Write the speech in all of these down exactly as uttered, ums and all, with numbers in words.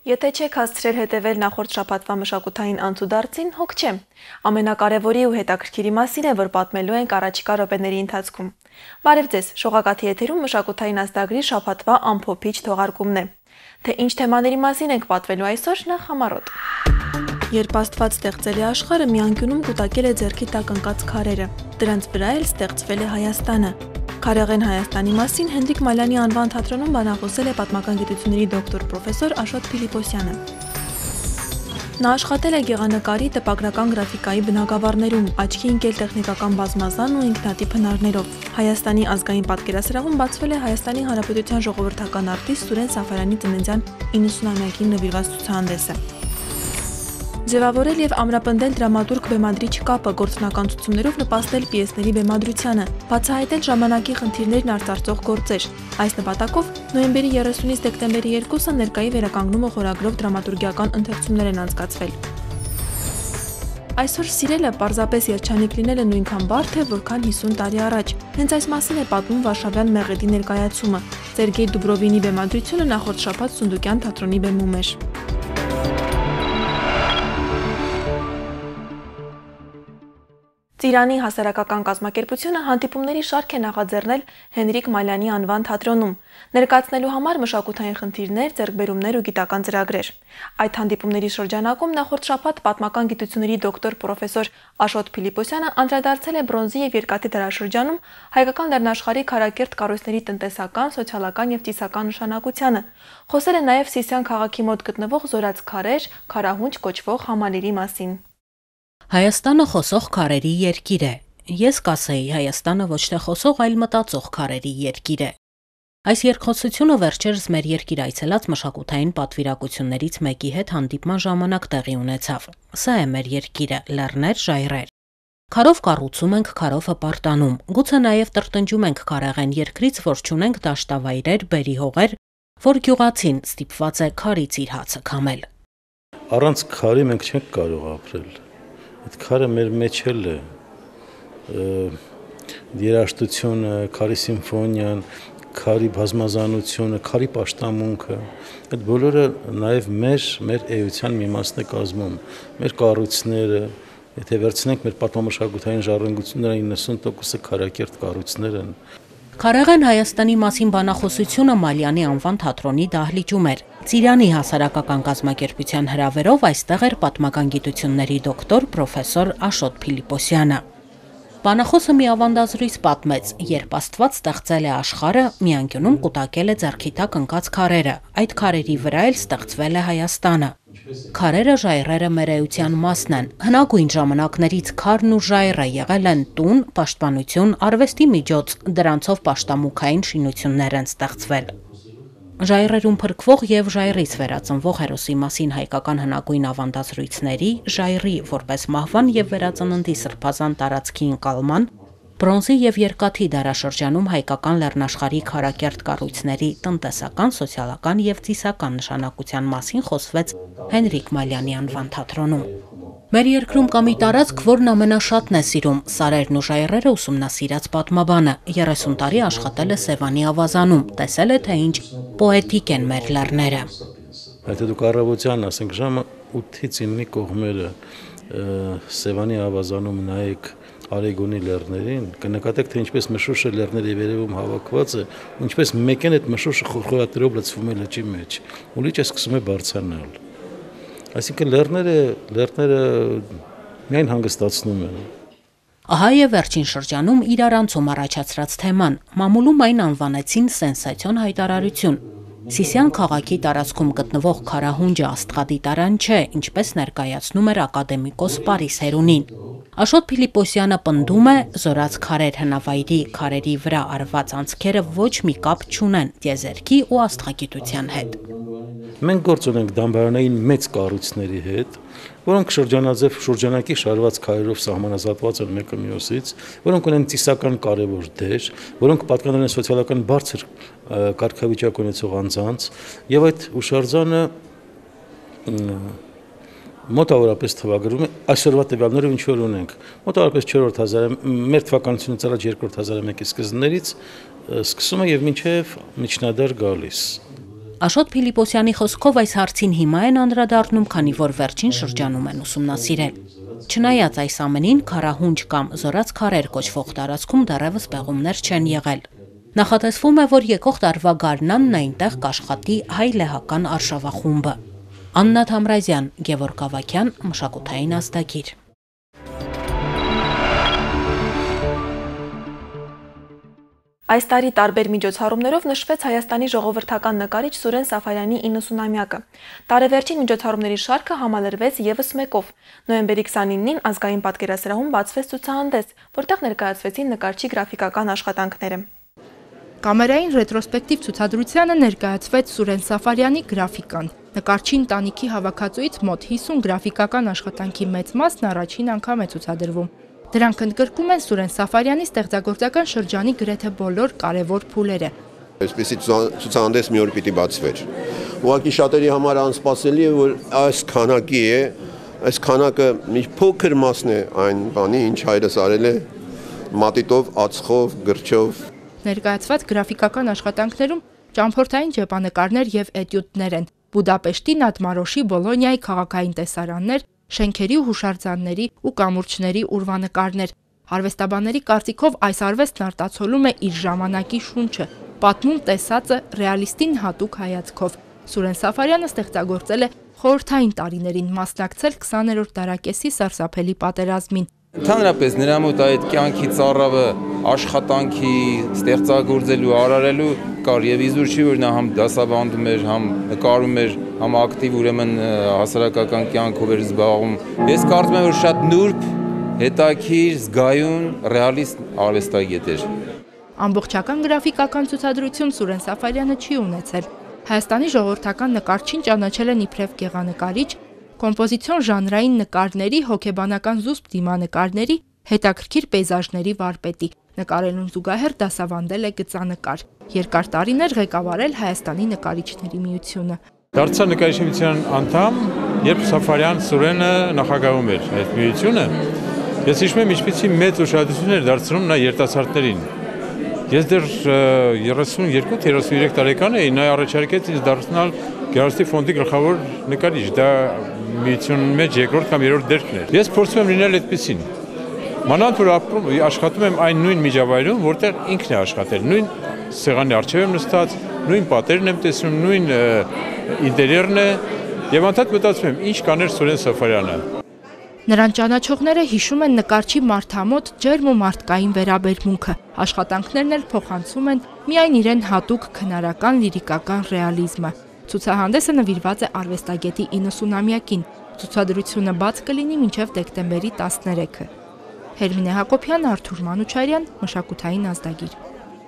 Եթե չեք հասցրել հետևել նախորդ շաբաթվա մշակութային անցուդարձին, հոգ չեմ։ Ամենակարևորի ու հետաքրքիրի մասին է, որ պատմելու ենք առաջիկա րոպեների ընթացքում։ Բարև ձեզ, Շողակաթի եթերում մշակութային ազդագրի շաբաթվա ամփոփիչ թողարկումն է։ Թե ինչ թեմաների մասին ենք պատմելու այսօր, նախ համառոտ։ Երբ Աստված ստեղծել է աշխարհը, մի անկյունում կուտակել է ձեռքի տակ ընկած քարերը։ Դրանց վրա էլ ստեղծվել է Հայաստանը։ Քարեղեն Հայաստանի մասին Հենրիկ Մալյանի անվան թատրոնում բանախոսել է պատմական գիտությունների դոկտոր պրոֆեսոր Աշոտ Փիլիպոսյանը։ Նա աշխատել է գեղանկարի, տպագրական գրաֆիկայի բնագավառներում, աչքի ընկել տեխնիկական բազմազան ու ինքնատիպ հնարներով։ Հայաստանի ազգային պատկերասրահում բացվել է Հայաստանի Հանրապետության ժողովրդական արտիստ Սուրեն Սաֆարյանի ծննդյան իննսունամյակին նվիրված ցուցահանդեսը։ Ձևավորել եւ ամրապնդել դրամատուրգ բեմադրիչ կապը, գործնական ցուցումներով նպաստել պիեսների բեմադրությանը, բացահայտել ժամանակի խնդիրներն արծարծող գործեր։ Այս նպատակով նոյեմբերի երեսունից դեկտեմբերի երկուսը ներկայի վերականգնումը խորագրով դրամատուրգիական ընթերցումներ են անցկացվել։ Այսօր սիրելը պարզապես երջանիկ լինելը նույնքան բարդ է, որքան հիսուն տարի առաջ։ Հենց այս մասին է պատմում Վարշավյան մեղեդի ներկայացումը։ Սերգեյ Դուբրովինի բեմադրությունը նախորդ շաբաթ Սունդուկյան թատրոնի բեմում էր։ Ծիրանի հասարակական կազմակերպությունը հանդիպումների շարք է նախաձեռնել Հենրիկ Մալյանի անվան թատրոնում, ներկայացնելու համար մշակութային խնդիրներ, ձեռքբերումներ ու գիտական ծրագրեր։ Այդ հանդիպումների շրջանակում նախորդ շաբաթ պատմական գիտությունների դոկտոր պրոֆեսոր Աշոտ Փիլիպոսյանը անդրադարձել է բրոնզի եւ երկաթի դարաշրջանում հայկական լեռնաշխարհի քարակերտ կառույցների տնտեսական, սոցիալական եւ ծիսական նշանակությանը։ Խոսել է նաեւ Սիսիան քաղաքի մոտ գտնվող Զորաց քարեր, քարահունչ կոչվող համալիրի մասին։ Հայաստանը խոսող քարերի երկիր է։ Ես կասեի Հայաստանը ոչ թե խոսող, այլ մտածող քարերի երկիր է։ Այս երկխոսությունը վերջերս մեր երկիր այցելած մշակութային պատվիրակություններից մեկի հետ հանդիպման ժամանակ տեղի ունեցավ։ Սա է մեր երկիրը՝ լեռներ, ժայռեր։ Քարով կառուցում ենք, քարով հպարտանում։ Գուցե նաև տրտնջում ենք քարեղեն երկրից, որ չունենք դաշտավայրեր, բերի հողեր, որ գյուղացին ստիպված է քարից իր հացը քամել։ Առանց քարի մենք չենք կարող ապրել։ Այդ քարը մեր մեջ էլ է, երաժշտությունը, քարի սիմֆոնիան, քարի բազմազանությունը, քարի պաշտամունքը, այդ բոլորը նաև մեր, մեր էության մի մասն է կազմում, մեր կառույցները, եթե վերցնենք մեր պատմամշակութային ժառանգությունները իննսուն տոկոսը քարակերտ կառույցներ են։ Քարեղեն Հայաստանի մասին բանախոսությունը Մալյանի անվան թատրոնի դահլիճում էր։ Ծիրանի հասարակական կազմակերպության հրավերով այստեղ էր պատմական գիտությունների դոկտոր պրոֆեսոր Աշոտ Փիլիպոսյանը։ Բանախոսը մի ավանդազրույց պատմեց, երբ Աստված ստեղծել է աշխարհը, մի անկյունում կուտակել է ձեռքի տակ ընկած քարերը, այդ քարերի վրա էլ ստեղծվել է Հայաստանը։ Քարերը, ժայռերը մեր էության մասն են։ Հնագույն ժամանակներից քարն ու ժայռը եղել են տուն, պաշտպանություն, արվեստի միջոց, դրանցով պաշտամունքային շինություններ են ստեղծվել։ Ժայռերում փրկվող եւ ժայռից վերածնվող հերոսի մասին հայկական հնագույն ավանդազրույցների, ժայռի որպես մահվան եւ վերածննդի սրբազան տարածքի ընկալման, բրոնզի եւ երկաթի դարաշրջանում հայկական լեռնաշխարհի քարակերտ կառույցների տնտեսական, սոցիալական եւ ծիսական նշանակության մասին խոսվեց Հենրիկ Մալյանի անվան թատրոնում։ Մեր երկրում կա մի տարածք, որն ամենաշատն է սիրում, սարերն ու ժայռերը ուսումնասիրած պատմաբանը, երեսուն տարի աշխատել է Սևանի ավազանում, տեսել է, թե ինչ պոետիկ են մեր լեռները։ Եթե դուք առավոտյան, ասենք ժամը ութից իննի կողմերը Սևանի ավազանում նայեք Արեգոնի լեռներին, կնկատեք, թե ինչպես մշուշը լեռների վերևում հավաքված է, ինչպես մեկեն այդ մշուշը խորխորատերով լցվում է լճի մեջ, ու լիճը սկսում է բարձրանալ։ Այսինքն լեռները, լեռները միայն հանգստացնում են։ Ահա եւ վերջին շրջանում իրարանցում առաջացրած թեման, մամուլում այն անվանեցին սենսացիոն հայտարարություն։ Սիսիան քաղաքի տարածքում գտնվող քարահունջը աստղադիտարան չէ, ինչպես ներկայացնում էր ակադեմիկոս Պարիս Հերունին։ Աշոտ Փիլիպոսյանը պնդում է, Զորաց քարեր հնավայրի քարերի վրա արված անցքերը ոչ մի կապ չունեն տիեզերքի ու աստղագիտության հետ։ Մենք գործ ունենք դամբարանային մեծ կառույցների հետ, որոնք շրջանաձև շրջանակի շարված քարերով սահմանազատված են մեկը մյուսից, որոնք ունեն ծիսական կարևոր դեր, որոնք պատկանել են սոցիալական բարձր կարգավիճակ ունեցող անձանց, եւ այդ հուշարձանը մոտավորապես թվագրում է այսօրվա տվյալներով ինչ որ ունենք մոտավորապես չորրորդ հազարը մեր թվականությունից առաջ երկրորդ հազարամյակի սկզբներից սկսում է եւ մինչեւ միջնադար գալիս Աշոտ Փիլիպոսյանի խոսքով այս հարցին հիմա են անդրադառնում, քանի որ վերջին շրջանում են ուսումնասիրել։ Չնայած այս ամենին, քարահունջ կամ զորած քարեր կոչվող տարածքում դեռևս պեղումներ չեն եղել։ Նախատեսվում է, որ եկող տարվա գարնանն այնտեղ կաշխատի հայ լեհական արշավախումբը։ Աննա Թամրազյան, Գևորգ Ավագյան, Մշակութային ազդագիր։ Այս տարի տարբեր միջոցառումներով նշվեց Հայաստանի ժողովրդական նկարիչ Սուրեն Սաֆարյանի իննսունամյակը։ Տարեվերջին միջոցառումների շարքը համալրվեց ևս մեկով։ Նոյեմբերի քսանինին ազգային պատկերասրահում բացվեց ցուցահանդես, որտեղ ներկայացվեցին նկարչի գրաֆիկական աշխատանքները։ Կամերային ռետրոսպեկտիվ ցուցադրությանը ներկայացվեց Սուրեն Սաֆարյանի գրաֆիկան։ Նկարչի ընտանիքի հավաքածուից մոտ հիսուն գրաֆիկական աշխատանքի մեծ մասն առաջին անգամ է ցուցադրվում։ Դրանք ընդգրկում են Սուրեն Սաֆարյանի ստեղծագործական շրջանի գրեթե բոլոր կարևոր փուլերը։ Այսպեսի ցուցահանդես մի օր պիտի բացվեր։ Ուղղակի շատերի համար անսպասելի է, որ այս քանակի է, այս քանակը մի փոքր մասն է այն բանի, ինչ հայրս արել է մատիտով, ածխով, գրչով։ Ներկայացված գրաֆիկական աշխատանքներում ճամփորդային ջեպանկարներ եւ էտյուդներ են, Բուդապեշտի, Նատմարոշի, Բոլոնիայի քաղաքային տեսարաններ, շենքերի ու հուշարձանների ու կամուրջների ուրվանկարներ։ Արվեստաբանների կարծիքով այս արվեստն արտացոլում է իր ժամանակի շունչը, պատմում տեսածը ռեալիստին հատուկ հայացքով։ Սուրեն Սաֆարյանը ստեղծագործել է խորհրդային տարիներին, մասնակցել քսաներորդ դարակեսի սարսափելի պատերազմին։ Ընդհանրապես նրա մոտ այդ կյանքի ծառավը աշխատանքի ստեղծագործելու արարելու կար եւ իզուր չի որ նա համ դասավանդում էր, համ նկարում էր, համ ակտիվ ուրեմն հասարակական կյանքով էր զբաղվում։ Ես կարծում եմ որ շատ նուրբ, հետաքրքիր, զգայուն, ռեալիստ արվեստագետ էր։ Ամբողջական գրաֆիկական ցուցադրություն Սուրեն Սաֆարյանը չի ունեցել։ Հայաստանի ժողովրդական նկարչին ճանաչել են իբրև գեղանկարիչ, կոմպոզիցիոն ժանրային նկարների, հոգեբանական զուսպ դիմանկարների, հետաքրքիր պեյզաժների վարպետի։ Նկարելուն զուգահեռ դասավանդել է գծանկար։ Երկար տարիներ ղեկավարել Հայաստանի նկարիչների միությունը։ Դարձա նկարիչների միության անդամ, երբ Սաֆարյան Սուրենը նախագահում էր այդ միությունը, ես հիշում եմ ինչպիսի մեծ ուշադրություն էր դարձնում նա երիտասարդներին։ Ես դեռ երեսունյոթ երեսունյուրեք տարեկան էի, նա առաջարկեց ինձ դարձնել Գեղարվեստի ֆոնդի գլխավոր նկարիչ, դա միությունի մեջ երկրորդ կամ երրորդ դերքն էր։ Ես փորձում եմ լինել այդպեսին։ Մանավանդ որ ապրում, աշխատում եմ այն նույն միջավայրում, որտեղ ինքն է աշխատել, նույն սեղանի առջև եմ նստած, նույն պատերն եմ տեսնում, նույն ինտերիերն է, եւ անդադ մտածում եմ, ինչ կաներ Սուրեն Սաֆարյանը։ Նրան ճանաչողները հիշում են նկարչի մարդամոտ ջերմ ու մարդկային վերաբերմունքը։ Աշխատանքներն էլ փոխանցում են միայն իրեն հատուկ քնարական լիրիկական ռեալիզմը։ Ցուցահանդեսը նվիրված է արվեստագետի իննսունամյակին։ Ցուցադրությունը բաց կլինի մինչև դեկտեմբերի տասներեքը։ Հերմինե Հակոբյան, Արթուր Մանուչարյան, Մշակութային ազդագիր։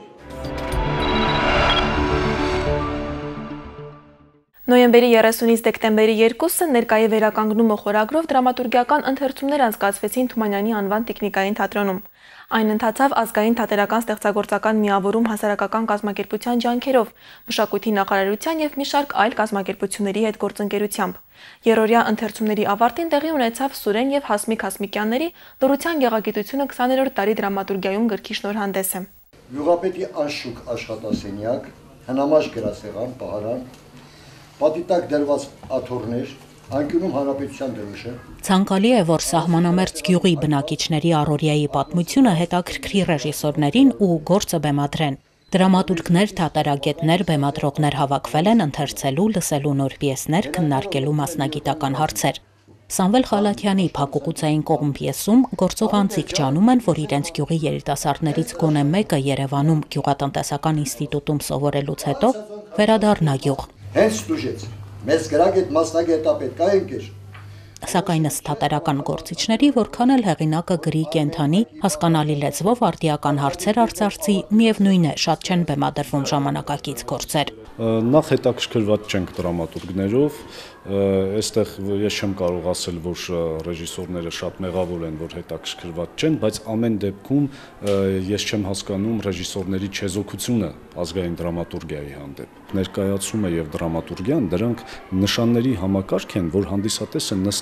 Նոյեմբերի երեսունից դեկտեմբերի երկուսը ներկայի վերականգնումը խորագրով դրամատուրգիական ընթերցումներ անցկացվեցին Թումանյանի անվան տիկնիկային թատրոնում։ Այն ընթացավ ազգային թատերական ստեղծագործական միավորում հասարակական կազմակերպության ջանքերով, մշակույթի նախարարության եւ մի շարք այլ կազմակերպությունների հետ գործընկերությամբ։ Երորյա ընթերցումների ավարտին տեղի ունեցավ Սուրեն եւ Հասմիկ Հասմիկյանների լռության գեղագիտությունը քսաներորդ դարի դրամատուրգիայում գրքի շնորհանդեսը։ Գյուղապետի անշուք աշխատասենյակ, հնամաշ գրասեղան, պահարան, պատիտակ դրված աթոռներ, անկյունում հանրապետության դրոշը։ Ցանկալի է, որ սահմանամերձ գյուղի բնակիչների առօրյայի պատմությունը հետաքրքրի ռեժիսորներին ու գործը բեմադրեն։ Դրամատուրգներ, թատերագետներ, բեմադրողներ հավաքվել են ընթերցելու, լսելու նոր պիեսներ, քննարկելու մասնագիտական հարցեր։ Սամվել Խալաթյանի «Փակուկուցային կողմ» պիեսում գործող անձիկ ջանում են, որ իրենց գյուղի երիտասարդներից գոնե մեկը Երևանում գյուղատնտեսական ինստիտուտում սովորելուց հետո վերադառնա գյուղ։ Հենց դուժեց, մեզ գրագետ մասնագետապետ կա ենք էր։ Սակայն ըստ թատերական գործիչների, որքան էլ հեղինակը գրի կենթանի, հասկանալի լեզվով արդիական հարցեր արծարծի, միևնույն է, շատ չեն բեմադրվում ժամանակակից գործեր։ Նախ հետաքրքրված չենք դրամատուրգներով, այստեղ ես չեմ կարող ասել, որ ռեժիսորները շատ մեղավոր են, որ հետաքրքրված չեն, բայց ամեն դեպքում ես չեմ հասկանում ռեժիսորների չեզոքությունը ազգային դրամատուրգիայի հանդեպ։ Ներկայացումը եւ դրամատուրգիան դրանք նշանների համակարգ են, որ հանդիսատեսը նստի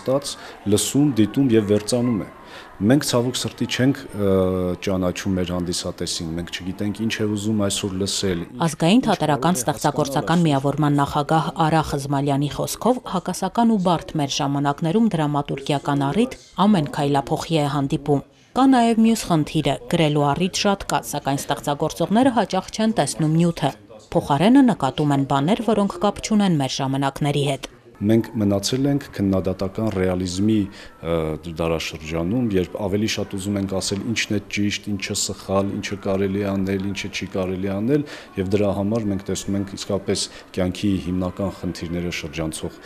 նստած, լսում, դիտում եւ վերցանում է։ Մենք ցավոք սրտի չենք ճանաչում մեր հանդիսատեսին, մենք չգիտենք ինչ է ուզում այսօր լսել։ Ազգային թատերական ստեղծագործական միավորման նախագահ Արա Խզմալյանի խոսքով հակասական ու բարդ մեր ժամանակներում դրամատուրգիական առիթ ամեն քայլափոխի է հանդիպում։ Կա նաև մյուս խնդիրը՝ գրելու առիթ շատ կա, սակայն ստեղծագործողները հաճախ չեն տեսնում նյութը։ Փոխարենը նկատում են բաներ, որոնք կապ չունեն մեր ժամանակների հետ։ Մենք մնացել ենք քննադատական ռեալիզմի դարաշրջանում, երբ ավելի շատ ուզում ենք ասել ինչն է ճիշտ, ինչը սխալ, ինչը կարելի է անել, ինչը չի կարելի անել, եւ դրա համար մենք տեսնում ենք իսկապես կյանքի հիմնական խնդիրները շրջանցող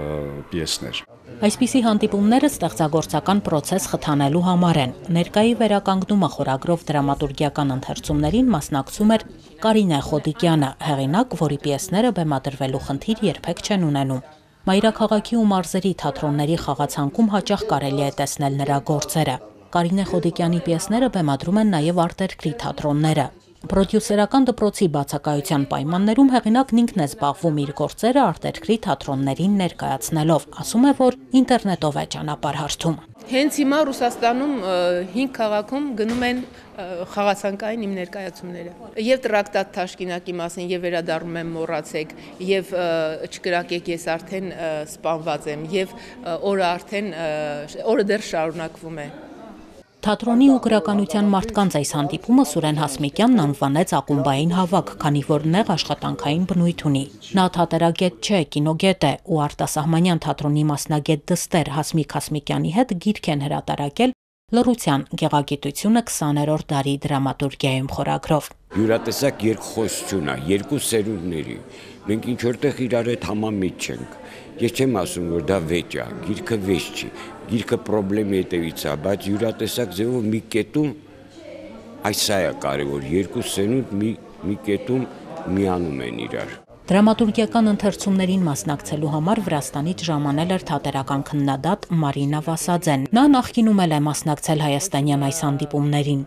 պիեսներ։ Այսպիսի հանդիպումները ստեղծագործական պրոցես խթանելու համար են։ Ներկայի վերականգնումը խորագրով դրամատուրգիական ընթերցումներին մասնակցում էր Կարինե Խոդիկյանը, հեղինակ, որի պիեսները բեմադրվելու խնդիր երբեք չեն ունենում։ Մայրաքաղաքի ու մարզերի թատրոնների խաղացանկում հաճախ կարելի է տեսնել նրա գործերը։ Կարինե Խոդիկյանի պիեսները բեմադրում են նաև արտերկրի թատրոնները։ Պրոդյուսերական դպրոցի բացակայության պայմաններում հեղինակն ինքն է զբաղվում իր գործերը արտերկրի թատրոններին ներկայացնելով, ասում է, որ ինտերնետով է ճանապարհ հարթում։ Հենց հիմա Ռուսաստանում հինգ քաղաքում գնում են խաղացանկային իմ ներկայացումները։ Եվ տրակտատ Թաշկինակի մասին, եւ վերադառնում եմ մոռացեք, եւ չկրակեք ես արդեն սպանված եմ, եւ օրը արդեն օրը դեռ շարունակվում է։ Թատրոնի ու գրականության մարդկանց այս հանդիպումը Սուրեն Հասմիկյանն անվանեց ակումբային հավաք, քանի որ նեղ աշխատանքային բնույթ ունի։ Նա թատերագետ չէ, կինոգետ է ու արտասահմանյան թատրոնի մասնագետ դստեր Հասմիկ Հասմիկյանի հետ գիրք են հրատարակել Լռության գեղագիտությունը քսաներորդ դարի դրամատուրգիայում խորագրով։ Յուրատեսակ երկխոսություն է, երկու սերունդների։ Մենք ինչ որտեղ իրար հետ համամիտ չենք։ Ես չեմ ասում, որ դա վեճ է, գիրքը վեճ չի, գիրքը պրոբլեմի հետևից է, բայց յուրատեսակ ձևով մի կետում այս սա է կարևոր, երկու սերունդ մի մի կետում միանում են իրար։ Դրամատուրգիական ընթերցումներին մասնակցելու համար Վրաստանից ժամանել էր թատերական քննադատ Մարինա Վասաձեն։ Նա նախկինում էլ է մասնակցել հայաստանյան այս հանդիպումներին։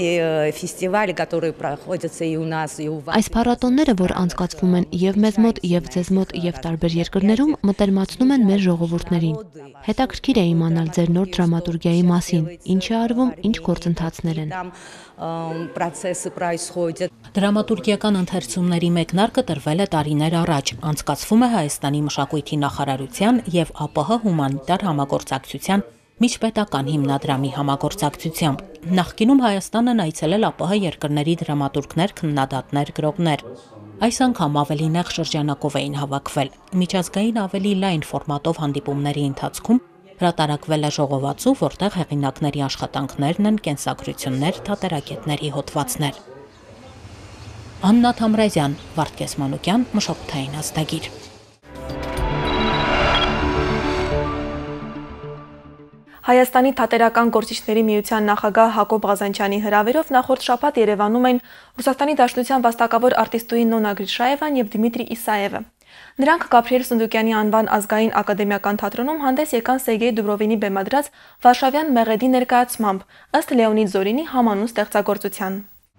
Այս փառատոները, որ անցկացվում են եւ մեզ մոտ, եւ ձեզ մոտ, եւ տարբեր երկրներում, մտերմացնում են մեր ժողովուրդներին։ Հետաքրքիր է իմանալ ձեր նոր դրամատուրգիայի մասին, ինչ է արվում, ինչ գործընթացներ են։ Դրամատուրգիական ընթերցումների մեկնարկը տրվել է տարիներ առաջ, անցկացվում է Հայաստանի մշակույթի նախարարության եւ ԱՊՀ հումանիտար համագործակցության միջպետական հիմնադրամի համագործակցությամբ։ Նախկինում Հայաստանն այցելել ԱՊՀ երկրների դրամատուրգներ, քննադատներ, գրողներ։ Այս անգամ ավելի նեղ շրջանակով էին հավաքվել։ Միջազգային ավելի լայն ֆորմատով հանդիպումների ընթացքում հրատարակվել է ժողովածու, որտեղ հեղինակների աշխատանքներն են կենսագրություններ, թատերագետների հոդվածներ։ Աննա Թամրազյան, Վարդգես Մանուկյան, Մշակութային ազդագիր։ Հայաստանի թատերական գործիչների միության նախագահ Հակոբ Ղազանչյանի հրավերով նախորդ շաբաթ Երևանում էին Ռուսաստանի Դաշնության վաստակավոր արտիստուհի Նոնա Գրիշաևան եւ Դիմիտրի Իսաևը։ Նրանք Գաբրիել Սունդուկյանի անվան ազգային ակադեմիական թատրոնում հանդես եկան Սերգեյ Դուբրովինի բեմադրած Վարշավյան մեղեդի ներկայացմամբ, ըստ Լեոնիդ Զորինի համանուն ստեղծագործության։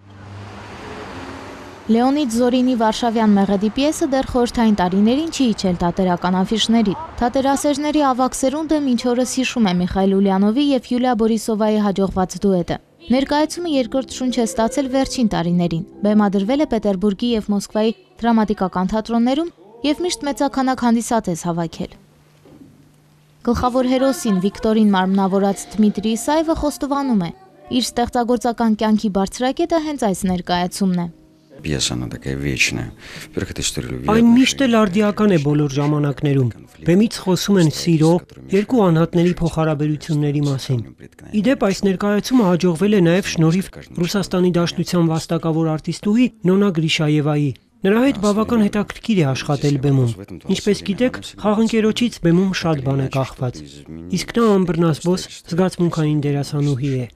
Լեոնիդ Զորինի Վարշավյան մեղեդի պիեսը դեռ խորհրդային տարիներին չի իջել թատերական աֆիշների։ Թատերասերների ավագ սերունդը մինչ օրս հիշում է Միխայել Ուլյանովի եւ Յուլիա Բորիսովայի հաջողված դուետը։ Ներկայացումը երկրորդ շունչ է ստացել վերջին տարիներին։ Բեմադրվել է Պետերբուրգի եւ Մոսկվայի դրամատիկական թատրոններում եւ միշտ մեծաքանակ հանդիսատես հավաքել։ Գլխավոր հերոսին Վիկտորին մարմնավորած Դմիտրի Իսաևը խոստովանում է, իր ստեղծագործական կյանքի բարձրակետը հենց այս ներկայացումն է։ Այն միշտ էլ արդիական է բոլոր ժամանակներում։ Բեմից խոսում են սիրո, երկու անհատների փոխհարաբերությունների մասին։ Իդեպ այս ներկայացումը հաջողվել է նաև շնորհիվ Ռուսաստանի Դաշնության վաստակավոր արտիստուհի Նոնա Գրիշաևայի։ Նրա հետ բավական հետաքրքիր է աշխատել բեմում։ Ինչպես գիտեք, խաղընկերոջից բեմում շատ բան է կախված։ Իսկ նա անբռնազբոս զգացմունքային դերասանուհի է։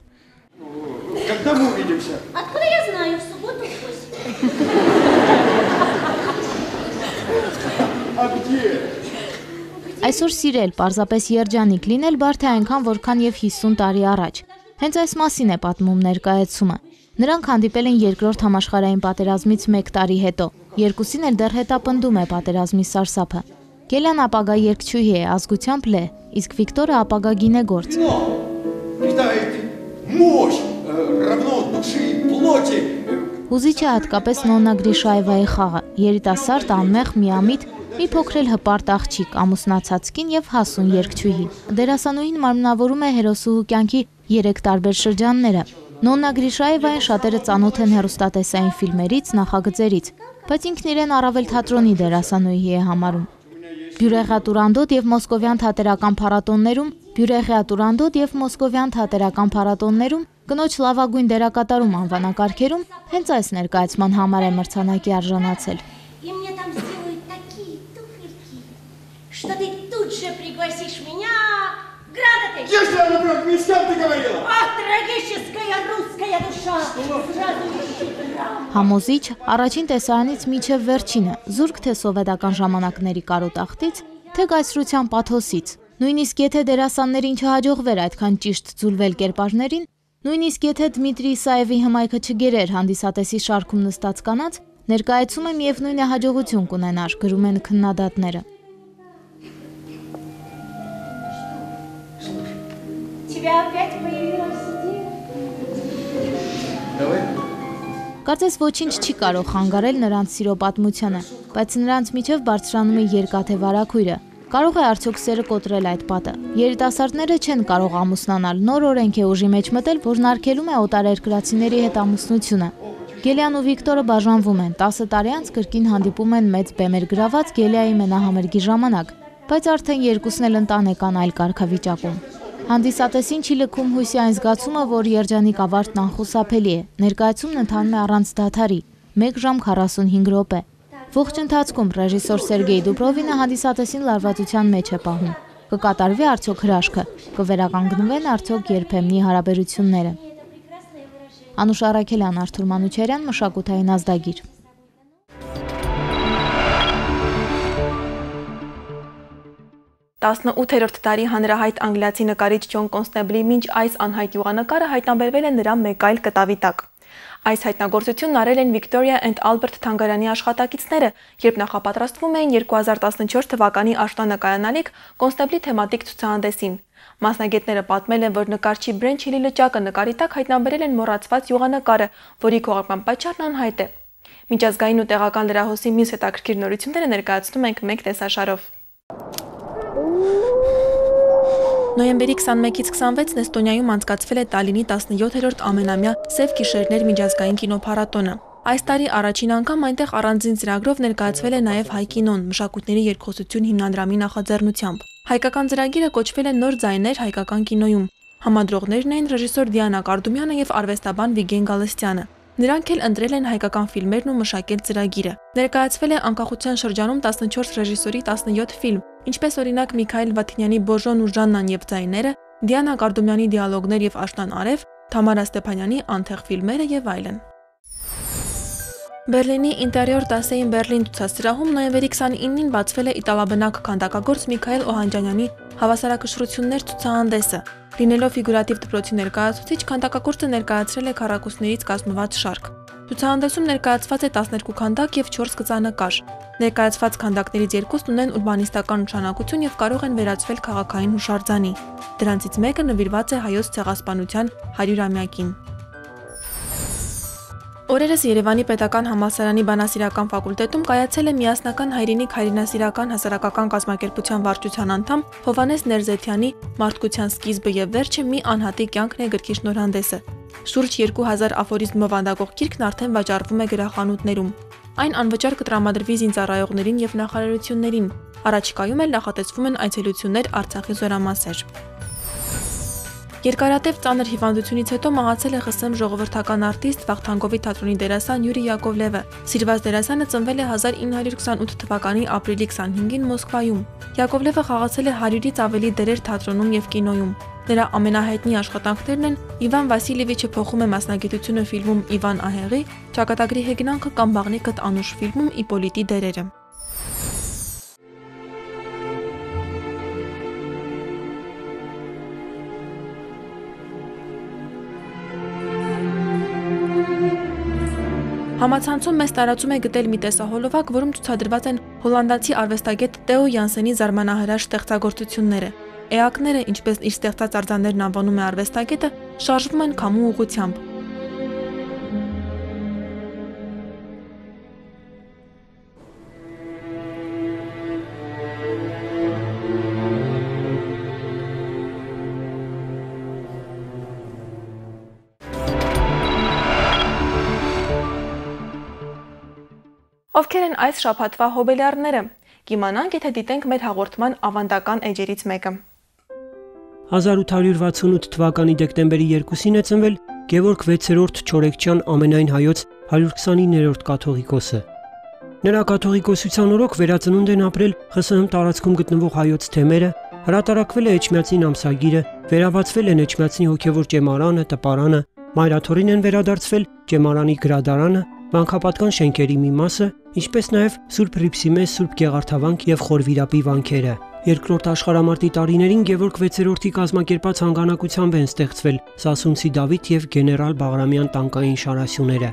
Այսօր սիրել, պարզապես երջանիկ լինել բարդ է այնքան, որքան եւ հիսուն տարի առաջ։ Հենց այս մասին է պատմում ներկայացումը։ Նրանք հանդիպել են երկրորդ համաշխարհային պատերազմից մեկ տարի հետո։ Երկուսին էլ դեռ հետապնդում է պատերազմի սարսափը։ Գելյան ապագա երգչուհի է, ազգությամբ լե, իսկ Վիկտորը ապագա գինեգործ։ Հուզիչ է հատկապես Նոննա Գրիշաևայի խաղը, երիտասարդ, անմեղ, միամիտ, մի փոքր էլ հպարտ աղջիկ, ամուսնացած կին եւ հասուն երգչուհի։ Դերասանուհին մարմնավորում է հերոսուհու կյանքի երեք տարբեր շրջանները։ Նոննա Գրիշաևային շատերը ծանոթ են հեռուստատեսային ֆիլմերից, նախագծերից, բայց ինքն իրեն առավել թատրոնի դերասանուհի է համարում։ Բյուրեղյա Տուրանդոտ եւ Մոսկովյան թատերական փառատոններում, Բյուրեղյա Տուրանդոտ եւ Մոսկովյան թատերական փառատոններում կնոջ լավագույն դերակատարում անվանակարգերում հենց այս ներկայացման համար է մրցանակի արժանացել։ Что ты тут же пригласишь меня, Градотель! Если она вдруг не с кем ты говорила? Ах, трагическая русская душа! Сразу ищи драму! Համոզիչ, առաջին տեսարանից մինչև վերջինը, զուրկ թե սովետական ժամանակների կարոտախտից, թե գայսրության պաթոսից, նույնիսկ եթե դերասաններին չհաջողվեր այդքան ճիշտ ձուլվել կերպարներին, նույնիսկ եթե Դմիտրի Իսաևի հմայքը չգերեր հանդիսատեսի շարքում նստած կանանց, ներկայացումը միևնույն է հաջողություն կունենար, գրում են քննադատները։ Կարծես ոչինչ չի կարող խանգարել նրանց սիրո պատմությանը, բայց նրանց միջև բարձրանում է երկաթե վարագույրը։ Կարող է արդյոք սերը կոտրել այդ պատը։ Երիտասարդները չեն կարող ամուսնանալ, նոր օրենք է ուժի մեջ մտել, որն արգելում է օտարերկրացիների հետ ամուսնությունը։ Գելիան ու Վիկտորը բաժանվում են, տասը տարի անց կրկին հանդիպում են մեծ բեմեր գրաված Գելիայի մենահամերգի ժամանակ, բայց արդեն երկուսն էլ ընտանեկան այլ կարգավիճակում։ Հանդիսատեսին չի լքում հույսի այն զգացումը, որ երջանիկ ավարտն անխուսափելի է։ Ներկայացումն ընթանում է առանց դադարի, մեկ ժամ քառասունհինգ րոպե։ Ողջ ընթացքում ռեժիսոր Սերգեյ Դուբրովինը հանդիսատեսին լարվածության մեջ է պահում։ Կկատարվի արդյոք հրաշքը, կվերականգնվեն արդյոք երբեմնի հարաբերությունները։ Անուշ Արաքելյան, Արթուր Մանուչարյան, մշակութային ազդագիր։ տասնութերորդ դարի հանրահայտ անգլիացի նկարիչ Ջոն Կոնստեբլի մինչ այս անհայտ յուղանկարը հայտնաբերվել է նրա մեկ այլ կտավի տակ։ Այս հայտնագործությունն արել են Victoria and Albert թանգարանի աշխատակիցները, երբ նախապատրաստվում էին երկու հազար տասնչորս թվականի աշտանկայանալիք Կոնստեբլի թեմատիկ ցուցահանդեսին։ Մասնագետները պատմել են, որ նկարչի Բրեն Չիլի լճակը նկարի տակ հայտնաբերել են մոռացված յուղանկարը, որի քողական պատճառն անհայտ է։ Միջազգային ու տեղական լրահոսի մյուս հետաքրքիր նորությունները ներկայացնում ենք մեկ տեսաշարով։ Նոյեմբերի քսանմեկից քսանվեցն Էստոնիայում անցկացվել է Տալինի տասնյոթերորդ ամենամյա Սև գիշերներ միջազգային կինոփառատոնը։ Այս տարի առաջին անգամ այնտեղ առանձին ծրագրով ներկայացվել է նաև հայ կինոն, մշակույթների երկխոսություն հիմնադրամի նախաձեռնությամբ։ Հայկական ծրագիրը կոչվել է Նոր ձայներ հայկական կինոյում։ Համադրողներն էին ռեժիսոր Դիանա Կարդումյանը եւ արվեստաբան Վիգեն Գալստյանը։ Նրանք էլ ընտրել են հայկական ֆիլմերն ու մշակել ծրագիրը։ Ներկայացվել է անկախության շրջանում տասնչորս ռեժիսորի տասնյոթ ֆիլմ, ինչպես օրինակ Միքայել Վաթինյանի Բոժոն ու Ժաննան եւ ձայները, Դիանա Կարդումյանի դիալոգներ եւ Աշնան Արև, Թամարա Ստեփանյանի անթեղ ֆիլմերը եւ այլն։ Բերլինի ինտերիոր դասեին Բերլին ցուցասրահում նոյեմբերի քսանինին բացվել է իտալաբնակ քանդակագործ Միքայել Օհանջանյանի Հավասարակշռություններ ցուցահանդեսը։ Լինելով ֆիգուրատիվ դպրոցի ներկայացուցիչ, քանդակագործը ներկայացրել է քառակուսներից կազմված շարք։ Ցուցահանդեսում ներկայացված է տասներկու քանդակ եւ չորս գծանկար։ Ներկայացված քանդակներից երկուսն ունեն ուրբանիստական նշանակություն եւ կարող են վերածվել քաղաքային հուշարձանի։ Դրանցից մեկը նվիրված է հայոց ցեղասպանության հարյուրամյակին։ Օրերս Երևանի Պետական համալսարանի բանասիրական ֆակուլտետում կայացել է միասնական հայրենիք հայրենասիրական հասարակական կազմակերպության վարչության անդամ Հովհաննես Ներզեթյանի «Մարդկության սկիզբը եւ վերջը» մի անհատի կյանքն է գրքի շնորհանդեսը։ Շուրջ երկու հազար աֆորիզմով վանդակող գիրքն արդեն վաճառվում է գրախանութներում։ Այն անվճար կտրամադրվի զինծառայողներին եւ նախարարություններին։ Առաջիկայում էլ նախատեսվում են այցելություններ Արցախի զորամասեր։ Երկարատև ծանր հիվանդությունից հետո մահացել է ԽՍՀՄ ժողովրդական արտիստ Վախթանգովի թատրոնի դերասան Յուրի Յակովլևը։ Սիրված դերասանը ծնվել է հազար ինը հարյուր քսանութ թվականի ապրիլի քսանհինգին Մոսկվայում։ Յակովլևը խաղացել է հարյուրից ավելի դերեր թատրոնում եւ կինոյում։ Նրա ամենահայտնի աշխատանքներն են Իվան Վասիլևիչը փոխում է մասնագիտությունը ֆիլմում Իվան Ահեղի, Ճակատագրի հեգնանքը կամ Բաղնիկդ Անուշ ֆիլմում Իպոլիտի դերերը։ Համացանցում մեծ տարածում է գտել մի տեսահոլովակ, որում ցուցադրված են հոլանդացի արվեստագետ Տեո Յանսենի զարմանահրաշ ստեղծագործությունները։ Էակները, ինչպես իր ստեղծած արձաններն անվանում է արվեստագետը, շարժվում են քամու ուղղությամբ։ Ովքեր են այս շաբաթվա հոբելյարները։ Կիմանանք, եթե դիտենք մեր հաղորդման ավանդական էջերից մեկը։ հազար ութ հարյուր վաթսունութ թվականի դեկտեմբերի երկուսին է ծնվել Գևորգ վեցերորդ Չորեքչյան ամենայն հայոց հարյուր քսանիններորդ կաթողիկոսը։ Նրա կաթողիկոսության օրոք վերածնունդ են ապրել ԽՍՀՄ տարածքում գտնվող հայոց թեմերը, հրատարակվել է Էջմիածին ամսագիրը, վերավացվել են Էջմիածնի հոգևոր ճեմարանը, տպարանը, Մայրաթորին են վերադարձվել ճեմարանի գրադարանը, վանքապատկան շենքերի մի մասը, ինչպես նաև Սուրբ Հռիփսիմե, Սուրբ Գեղարդավանք եւ Խորվիրապի վանքերը։ Երկրորդ աշխարհամարտի տարիներին Գևորգ վեցերորդի կազմակերպած հանգանակությամբ են ստեղծվել Սասունցի Դավիթ եւ գեներալ Բաղրամյան տանկային շարասյուները։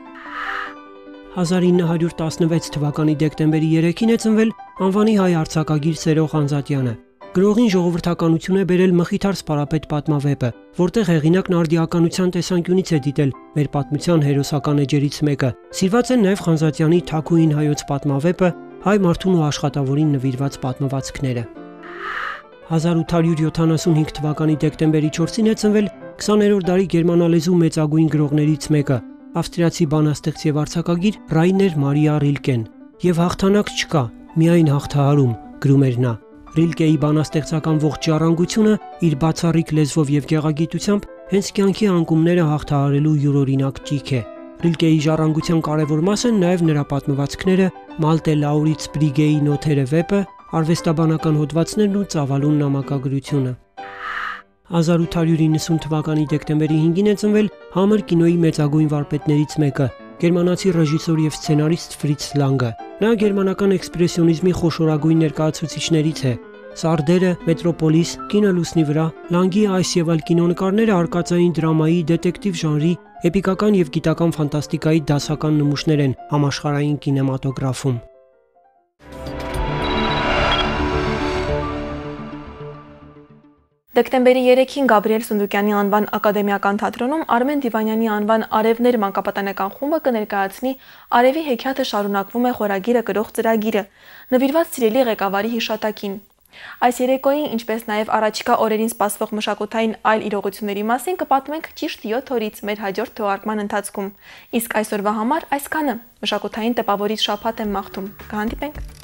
հազար ինը հարյուր տասնվեց թվականի դեկտեմբերի երեքին է ծնվել անվանի հայ արձակագիր Սերող Անզատյանը։ Գրողին ժողովրդականություն է բերել Մխիթար Սպարապետ պատմավեպը, որտեղ հեղինակն արդիականության տեսանկյունից է դիտել մեր պատմության հերոսական էջերից մեկը։ Սիրված են նաև Խանզատյանի Թաքուին հայոց պատմավեպը, հայ մարդուն ու աշխատավորին նվիրված պատմվածքները։ հազար ութ հարյուր յոթանասունհինգ թվականի դեկտեմբերի չորսին է ծնվել քսաներորդ դարի գերմանալեզու մեծագույն գրողներից մեկը, ավստրիացի բանաստեղծ եւ արձակագիր Ռայներ Մարիա Ռիլկեն։ Եվ հաղթանակ չկա, միայն հաղթահարում, գրում էր նա։ Ռիլկեի բանաստեղծական ողջ ժառանգությունը իր բացառիկ լեզվով եւ գեղագիտությամբ հենց կյանքի անկումները հաղթահարելու յուրօրինակ ճիգ է։ Ռիլկեի ժառանգության կարևոր մաս են նաեւ նրա պատմվածքները, Մալտե Լաուրից Բրիգեի նոթերը վեպը, արվեստաբանական հոդվածներն ու ծավալուն նամակագրությունը։ հազար ութ հարյուր իննսուն թվականի դեկտեմբերի հինգին է ծնվել համր կինոյի մեծագույն վարպետներից մեկը, գերմանացի ռեժիսոր եւ սցենարիստ Ֆրից Լանգը։ Նա գերմանական էքսպրեսիոնիզմի խոշորագույն ներկայացուցիչներից է։ Սարդերը, Մետրոպոլիս, Կինը լուսնի վրա, Լանգի այս եւ այլ կինոնկարները արկածային դրամայի, դետեկտիվ ժանրի, էպիկական եւ գիտական ֆանտաստիկայի դասական նմուշներ են համաշխարհային կինեմատոգրաֆում։ Դեկտեմբերի երեքին Գաբրիել Սունդուկյանի անվան ակադեմիական թատրոնում Արմեն Դիվանյանի անվան Արևներ մանկապատանեկան խումբը կներկայացնի Արևի հեքիաթը շարունակվում է խորագիրը կրող ծրագիրը, նվիրված սիրելի ղեկավարի հիշատակին։ Այս երեկոյին, ինչպես նաև առաջիկա օրերին սպասվող մշակութային այլ իրողությունների մասին կպատմենք ճիշտ յոթ օրից մեր հաջորդ թողարկման ընթացքում։ Իսկ այսօրվա համար այսքանը։ Մշակութային տպավորիչ շաբաթ եմ մաղթում։ Կհանդիպենք։